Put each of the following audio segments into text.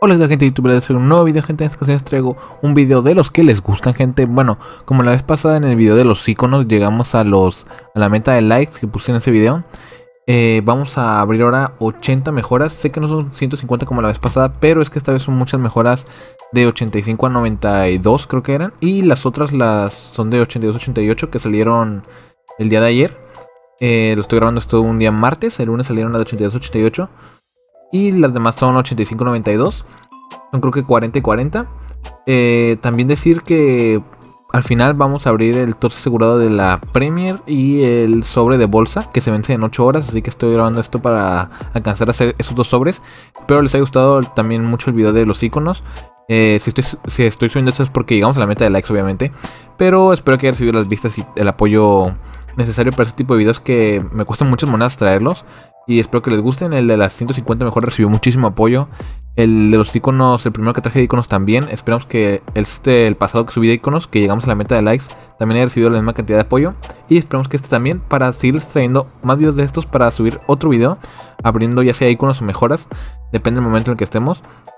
Hola gente de YouTube, les traigo un nuevo video, gente. En esta ocasión les traigo un video de los que les gustan, gente. Bueno, como la vez pasada en el video de los iconos llegamos a la meta de likes que puse en ese video. Vamos a abrir ahora 80 mejoras. Sé que no son 150 como la vez pasada, pero es que esta vez son muchas mejoras de 85 a 92 creo que eran. Y las otras son de 82 a 88 que salieron el día de ayer. Lo estoy grabando esto un día martes, el lunes salieron las de 82 a 88. Y las demás son 85-92. Son creo que 40 y 40. También decir que al final vamos a abrir el torso asegurado de la Premier y el sobre de bolsa que se vence en 8 horas. Así que estoy grabando esto para alcanzar a hacer esos dos sobres. Espero les haya gustado también mucho el video de los iconos. Si estoy subiendo esto es porque llegamos a la meta de likes, obviamente. Pero espero que hayan recibido las vistas y el apoyo necesario para este tipo de videos que me cuestan muchas monedas traerlos. Y espero que les gusten. El de las 150 mejor recibió muchísimo apoyo. El de los iconos, el primero que traje de iconos también. Esperamos que el pasado que subí de iconos, que llegamos a la meta de likes, también haya recibido la misma cantidad de apoyo. Y esperamos que este también, para seguirles trayendo más videos de estos, para subir otro video abriendo ya sea iconos o mejoras, depende del momento en el que estemos.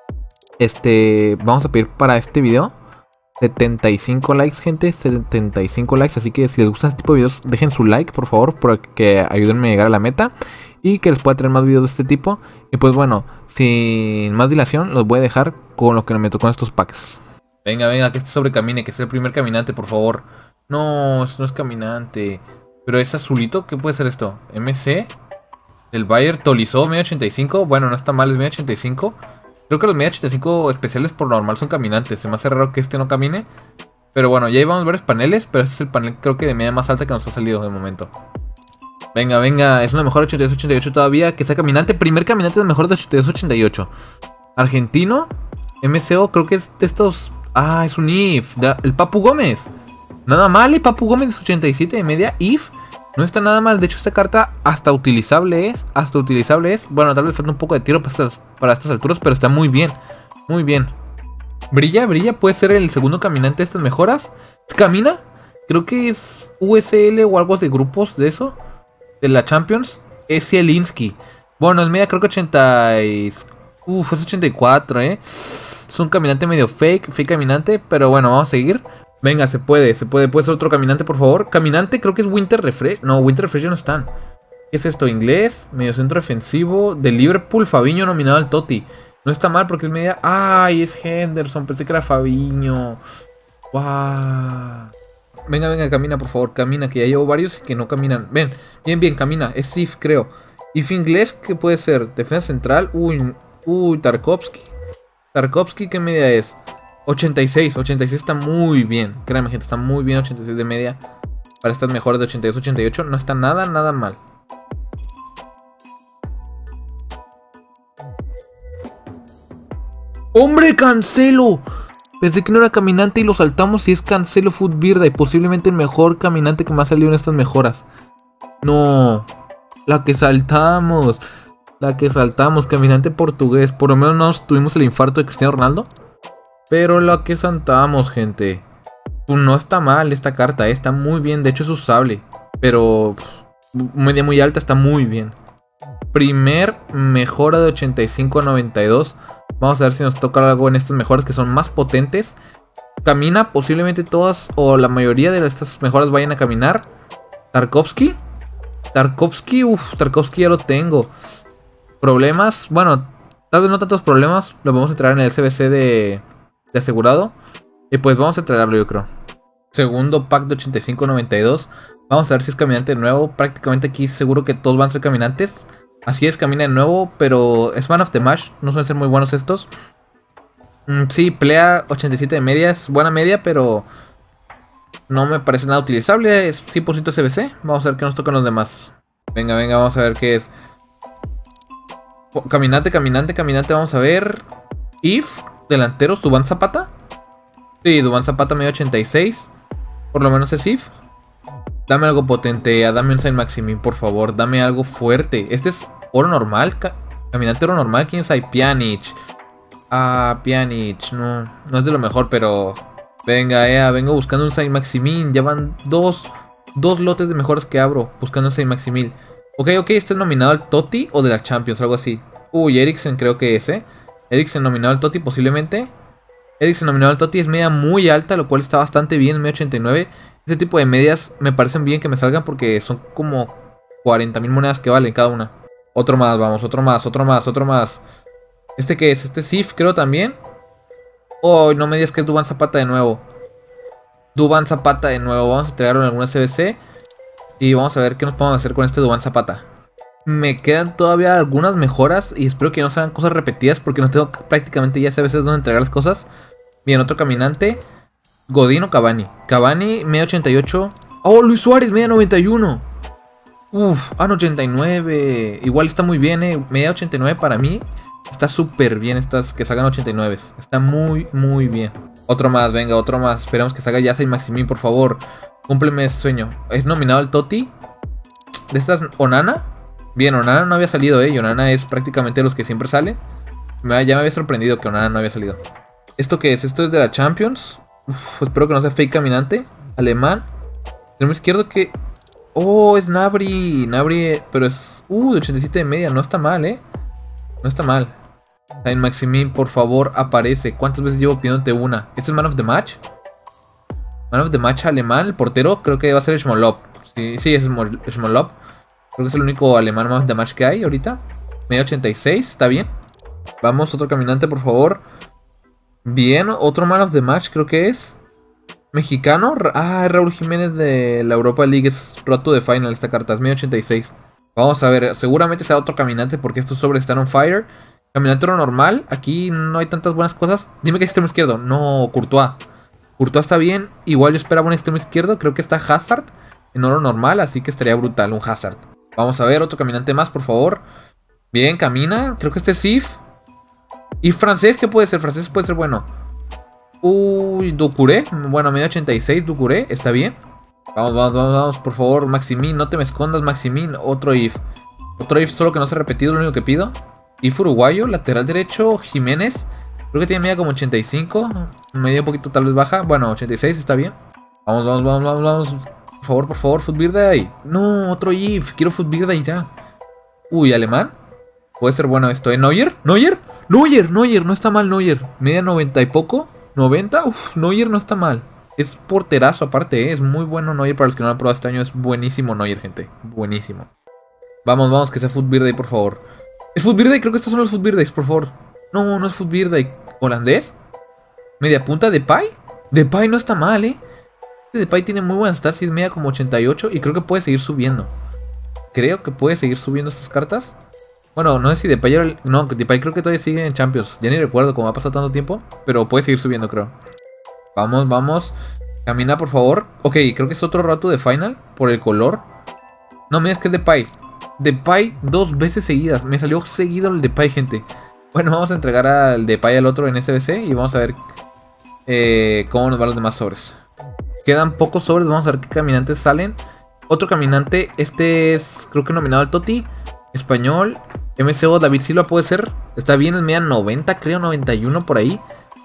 Vamos a pedir para este video 75 likes, gente, 75 likes. Así que si les gusta este tipo de videos, dejen su like, por favor, para que ayúdenme a llegar a la meta y que les pueda traer más videos de este tipo. Y pues bueno, sin más dilación, los voy a dejar con lo que me tocó en estos packs. Venga, que este sobre camine, que sea el primer caminante, por favor. No, esto no es caminante. Pero es azulito, ¿qué puede ser esto? MC, el Bayer Tolizó, medio 85. Bueno, no está mal, es medio 85. Creo que los media 85 especiales por normal son caminantes. Se me hace raro que este no camine. Pero bueno, ya llevamos varios paneles, pero este es el panel creo que de media más alta que nos ha salido de momento. Venga, es una mejor 82-88 todavía, que sea caminante. Primer caminante de mejor de 82-88. Argentino, MCO, creo que es de estos. Ah, es un IF, el Papu Gómez. Nada mal, Papu Gómez es 87 de media, IF. No está nada mal, de hecho esta carta hasta utilizable es. Bueno, tal vez falta un poco de tiro para estas alturas, pero está muy bien. Muy bien. Brilla, puede ser el segundo caminante de estas mejoras. ¿Camina? Creo que es USL o algo de grupos de eso. De la Champions. Es Zielinski. Bueno, es media, creo que 80. Es 84, Es un caminante medio fake caminante. Pero bueno, vamos a seguir. Venga, se puede ser otro caminante, por favor. Caminante, creo que es Winter Refresh. No, Winter Refresh ya no están. ¿Qué es esto? Inglés, medio centro defensivo de Liverpool, Fabinho nominado al Totti. No está mal porque es media. ¡Ay, es Henderson! Pensé que era Fabinho. ¡Wow! Venga, camina, por favor, camina, que ya llevo varios que no caminan. Ven, bien, camina. Es Sif, creo. If inglés, ¿qué puede ser? Defensa central. Uy, Tarkovsky. Tarkovsky, ¿qué media es? 86 está muy bien. Créanme, gente, está muy bien 86 de media. Para estas mejoras de 82-88 no está nada mal. ¡Hombre, Cancelo! Pensé que no era caminante y lo saltamos y es Cancelo Futbirda. Y posiblemente el mejor caminante que me ha salido en estas mejoras. No, la que saltamos, caminante portugués. Por lo menos nos tuvimos el infarto de Cristiano Ronaldo. Pero la que saltamos, gente. Pues no está mal esta carta, está muy bien. De hecho es usable. Pero media muy alta, está muy bien. Primer mejora de 85 a 92. Vamos a ver si nos toca algo en estas mejoras que son más potentes. Camina, posiblemente todas o la mayoría de estas mejoras vayan a caminar. Tarkovsky, Tarkovsky ya lo tengo. Problemas, bueno, tal vez no tantos problemas. Lo vamos a traer en el SBC de asegurado. Y pues vamos a traerlo, yo creo. Segundo pack de 85-92. Vamos a ver si es caminante de nuevo. Prácticamente aquí seguro que todos van a ser caminantes. Así es, camina de nuevo, pero es Man of the Match. No suelen ser muy buenos estos. Sí, pelea 87 de media. Es buena media, pero no me parece nada utilizable. Es 100% SBC. Vamos a ver qué nos tocan los demás. Venga, vamos a ver qué es. Caminante. Vamos a ver. If, delanteros, Duván Zapata. Sí, Duván Zapata medio 86. Por lo menos es If. Dame algo potente, dame un Saint Maximin, por favor. Dame algo fuerte. Este es oro normal. Caminante oro normal. ¿Quién es ahí? Pjanic. Pjanic. No es de lo mejor, pero venga, vengo buscando un Saint Maximin. Ya van dos lotes de mejoras que abro buscando un Saint Maximin. Ok, este es nominado al Totti o de la Champions, algo así. Uy, Eriksen creo que es, Eriksen nominado al Totti posiblemente. Eriksen nominado al Totti es media muy alta, lo cual está bastante bien, media 89. Este tipo de medias me parecen bien que me salgan porque son como 40.000 monedas que valen cada una. Otro más, vamos, otro más, otro más, otro más. ¿Este qué es? Este Sif creo también. Oh, no me digas que es Duván Zapata de nuevo. Duván Zapata de nuevo. Vamos a entregarlo en alguna CBC. Y vamos a ver qué nos podemos hacer con este Duván Zapata. Me quedan todavía algunas mejoras. Y espero que no sean cosas repetidas. Porque no tengo prácticamente ya CBCs donde entregar las cosas. Bien, otro caminante. Godín o Cavani. Cavani, media 88. Oh, Luis Suárez, media 91. Uf, no, 89. Igual está muy bien, media 89 para mí. Está súper bien estas que salgan 89. Está muy, muy bien. Otro más, venga, otro más. Esperamos que salga ya Saint Maximin, por favor. Cúmpleme ese sueño. ¿Es nominado al Totti? ¿De estas Onana? Bien, Onana no había salido, Y Onana es prácticamente los que siempre salen. Ya me había sorprendido que Onana no había salido. ¿Esto qué es? Esto es de la Champions. Uf, espero que no sea fake caminante. Alemán. Extremo izquierdo que... Oh, es Gnabry. Gnabry, pero es... de 87 de media. No está mal, No está mal. Saint Maximin, por favor, aparece. ¿Cuántas veces llevo pidiéndote una? ¿Este es Man of the Match? Man of the Match alemán. El portero creo que va a ser Schmolov. Sí, es Schmolov. Creo que es el único alemán Man of the Match que hay ahorita. Media 86, está bien. Vamos, otro caminante, por favor. Bien, otro Man of the Match creo que es... Mexicano. Raúl Jiménez de la Europa League. Es roto de final esta carta. Es medio 86. Vamos a ver. Seguramente sea otro caminante porque estos sobres están on fire. Caminante oro normal. Aquí no hay tantas buenas cosas. Dime que es extremo izquierdo. No, Courtois. Courtois está bien. Igual yo esperaba un extremo izquierdo. Creo que está Hazard en oro normal. Así que estaría brutal un Hazard. Vamos a ver. Otro caminante más, por favor. Bien, camina. Creo que este es Sif. Y francés, ¿qué puede ser? Francés puede ser bueno. Doucouré. Bueno, medio 86, Doucouré. Está bien. Vamos, por favor, Maximin. No te me escondas, Maximin. Otro if. Otro if, solo que no se ha repetido, lo único que pido. If uruguayo, lateral derecho, Jiménez. Creo que tiene media como 85. Media un poquito tal vez baja. Bueno, 86 está bien. Vamos. Por favor, Footbirday. No, otro if. Quiero Footbirday ya. Alemán. Puede ser bueno esto, ¿Neuer? ¿Neuer? No está mal Neuer. Media 90 y poco. 90, Neuer no está mal. Es porterazo aparte, Es muy bueno Neuer. Para los que no lo han probado este año, es buenísimo Neuer, gente. Buenísimo. Vamos, que sea Footbirday, por favor. ¿Es Footbirday? Creo que estos son los Footbirdays, por favor. No es Footbirday. ¿Holandés? ¿Media punta? ¿Depay? Depay no está mal, Depay tiene muy buenas stats, es media como 88. Y creo que puede seguir subiendo. Creo que puede seguir subiendo estas cartas. Bueno, no sé si Depay... No, Depay creo que todavía sigue en Champions. Ya ni recuerdo cómo ha pasado tanto tiempo. Pero puede seguir subiendo, creo. Vamos. Camina, por favor. Ok, creo que es otro rato de final. Por el color. No me digas que es Depay. Depay 2 veces seguidas. Me salió seguido el Depay, gente. Bueno, vamos a entregar al Depay al otro en SBC. Y vamos a ver cómo nos van los demás sobres. Quedan pocos sobres. Vamos a ver qué caminantes salen. Otro caminante. Este es, creo que nominado al Totti. Español. MCO David Silva puede ser. Está bien, es media 90, creo, 91 por ahí.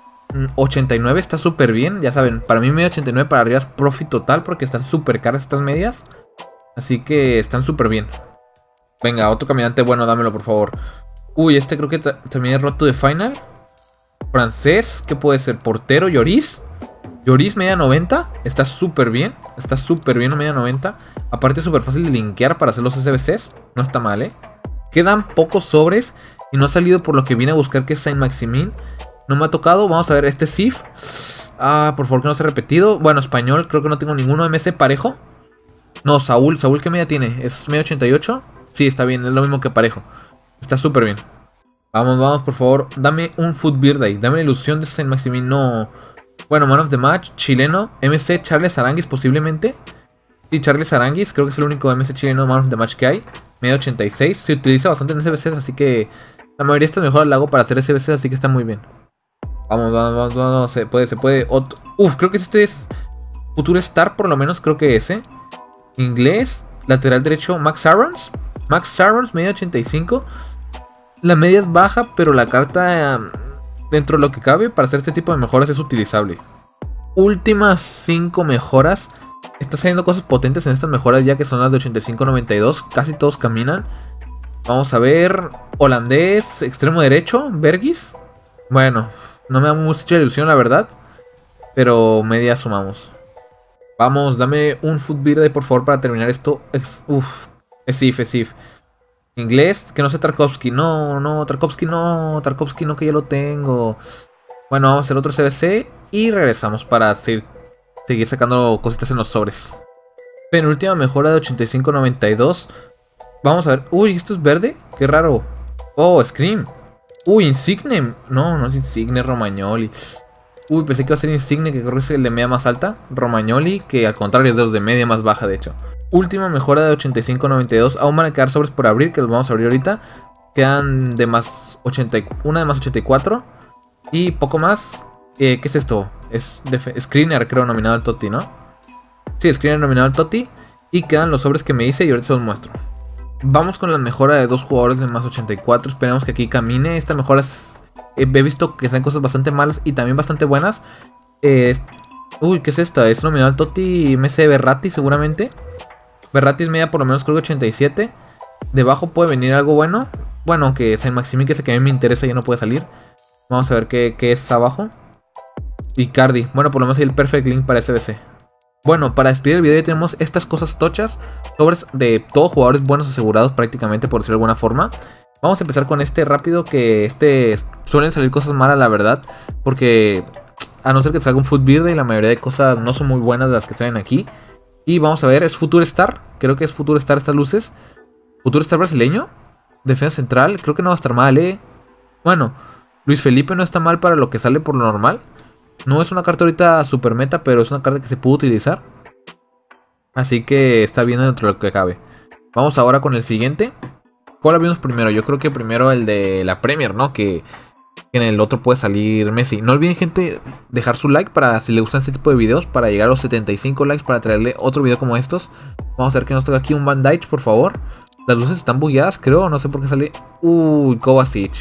89 está súper bien. Ya saben, para mí media 89 para arriba es profit total. Porque están súper caras estas medias. Así que están súper bien. Venga, otro caminante bueno, dámelo por favor. Este creo que terminé roto de final. Francés, ¿qué puede ser? Portero, Lloris. Lloris media 90. Está súper bien. Está súper bien media 90. Aparte es súper fácil de linkear para hacer los SBCs. No está mal, Quedan pocos sobres. Y no ha salido por lo que vine a buscar, que es Saint Maximin. No me ha tocado. Vamos a ver este Sif. Por favor que no se ha repetido. Bueno, español, creo que no tengo ninguno. MC Parejo. No, Saúl, ¿qué media tiene? ¿Es media 88? Sí, está bien, es lo mismo que Parejo. Está súper bien. Vamos, por favor. Dame un Footbirday. Dame la ilusión de Saint Maximin. No. Bueno, Man of the Match, chileno. MC Charles Aranguis posiblemente. Sí, Charles Aranguis, creo que es el único MC chileno Man of the Match que hay. Media 86. Se utiliza bastante en SBCs, así que la mayoría está mejor al lago para hacer SBCs, así que está muy bien. Vamos. Se puede. Creo que este es Futuro Star, por lo menos creo que ese. Inglés, lateral derecho, Max Aarons. Media 85. La media es baja, pero la carta, dentro de lo que cabe, para hacer este tipo de mejoras es utilizable. Últimas 5 mejoras. Está saliendo cosas potentes en estas mejoras, ya que son las de 85-92. Casi todos caminan. Vamos a ver. Holandés, extremo derecho, Bergis. Bueno, no me da mucha ilusión la verdad. Pero media sumamos. Vamos, dame un Food Birthday por favor para terminar esto. Es if. Inglés, que no sé Tarkovsky. No, Tarkovsky no, que ya lo tengo. Bueno, vamos a hacer otro CBC y regresamos para seguir sacando cositas en los sobres. Penúltima mejora de 85-92. Vamos a ver. Uy, ¿esto es verde? Qué raro. Oh, Scream. Uy, Insigne. No es Insigne, Romagnoli. Uy, pensé que iba a ser Insigne, que creo que es el de media más alta. Romagnoli, que al contrario es de los de media más baja, de hecho. Última mejora de 85-92. Aún van a quedar sobres por abrir, que los vamos a abrir ahorita. Quedan de más 80, una de más 84. Y poco más. ¿Qué es esto? Es de Screener, creo, nominado al Totti, ¿no? Sí, Screener nominado al Totti. Y quedan los sobres que me hice y ahorita se los muestro. Vamos con la mejora de 2 jugadores de más 84. Esperemos que aquí camine. Esta mejora es... he visto que salen cosas bastante malas y también bastante buenas. Uy, ¿qué es esta? Es nominado al Totti MC Verratti seguramente. Verratti es media por lo menos creo que 87. Debajo puede venir algo bueno. Bueno, aunque Saint Maximin, que es el que a mí me interesa, ya no puede salir. Vamos a ver qué es abajo. Icardi. Bueno, por lo menos hay el Perfect Link para SBC. Bueno, para despedir el video ya tenemos estas cosas tochas. Sobres de todos jugadores buenos asegurados prácticamente, por decirlo de alguna forma. Vamos a empezar con este rápido, que suelen salir cosas malas la verdad. Porque a no ser que salga un Food Birthday, la mayoría de cosas no son muy buenas de las que salen aquí. Y vamos a ver, es Future Star. Creo que es Future Star estas luces. Future Star brasileño. Defensa central, creo que no va a estar mal, Bueno, Luis Felipe no está mal para lo que sale por lo normal. No es una carta ahorita super meta, pero es una carta que se puede utilizar. Así que está bien dentro de lo que cabe. Vamos ahora con el siguiente. ¿Cuál abrimos primero? Yo creo que primero el de la Premier, ¿no? Que en el otro puede salir Messi. No olviden, gente, dejar su like para si les gustan este tipo de videos, para llegar a los 75 likes para traerle otro video como estos. Vamos a ver que nos toca aquí un Van Dijk, por favor. Las luces están bugueadas, creo. No sé por qué sale. Uy, Kovacic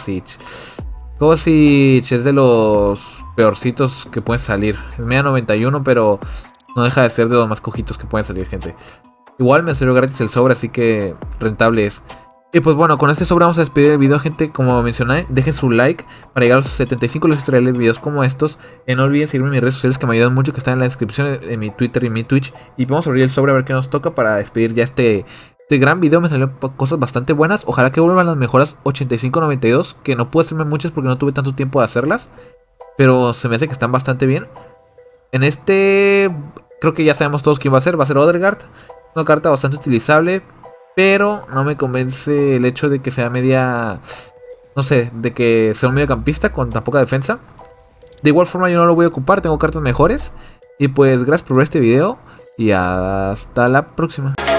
es de los peorcitos que pueden salir. Es media 91, pero no deja de ser de los más cojitos que pueden salir, gente. Igual me salió gratis el sobre, así que rentable es. Y pues bueno, con este sobre vamos a despedir el video, gente. Como mencioné, dejen su like para llegar a los 75 likes y traerles videos como estos. No olviden seguirme en mis redes sociales, que me ayudan mucho, que están en la descripción, en mi Twitter y mi Twitch. Y vamos a abrir el sobre a ver qué nos toca para despedir ya este gran video. Me salieron cosas bastante buenas. Ojalá que vuelvan las mejoras 85-92, que no pude hacerme muchas porque no tuve tanto tiempo de hacerlas, pero se me hace que están bastante bien. En este creo que ya sabemos todos quién va a ser. Va a ser Odegaard. Una carta bastante utilizable, pero no me convence el hecho de que sea media... no sé, de que sea un mediocampista con tan poca defensa. De igual forma yo no lo voy a ocupar, tengo cartas mejores. Y pues gracias por ver este video y hasta la próxima.